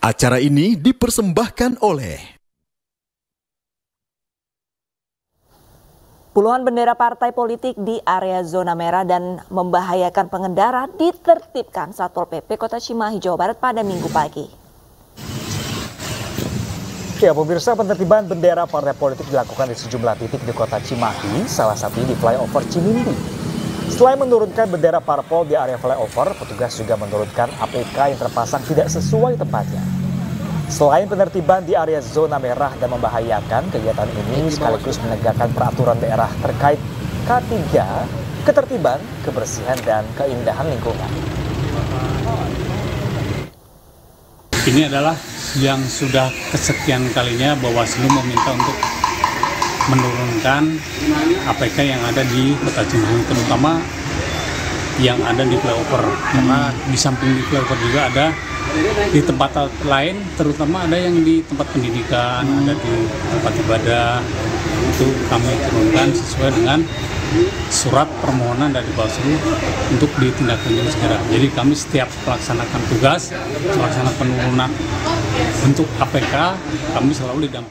Acara ini dipersembahkan oleh puluhan bendera partai politik di area zona merah dan membahayakan pengendara ditertibkan Satpol PP Kota Cimahi, Jawa Barat pada Minggu pagi. Ya, pemirsa, penertiban bendera partai politik dilakukan di sejumlah titik di Kota Cimahi, salah satunya di flyover Cimindi. Selain menurunkan bendera parpol di area flyover, petugas juga menurunkan APK yang terpasang tidak sesuai tempatnya. Selain penertiban di area zona merah dan membahayakan, kegiatan ini sekaligus menegakkan peraturan daerah terkait K3, ketertiban, kebersihan, dan keindahan lingkungan. Ini adalah yang sudah kesekian kalinya Bawaslu meminta untuk menurunkan APK yang ada di Kota Cimahi, terutama yang ada di flyover. Karena di samping di flyover juga ada di tempat lain, terutama ada yang di tempat pendidikan, ada di tempat ibadah. Itu kami turunkan sesuai dengan surat permohonan dari Bawaslu untuk ditindaklanjuti segera. Jadi kami setiap melaksanakan tugas, melaksanakan penurunan untuk APK, kami selalu didampingi.